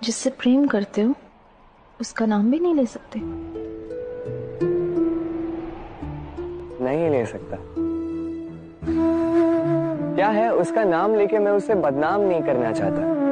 जिससे प्रेम करते हो उसका नाम भी नहीं ले सकते? नहीं ले सकता। क्या है, उसका नाम लेके मैं उसे बदनाम नहीं करना चाहता।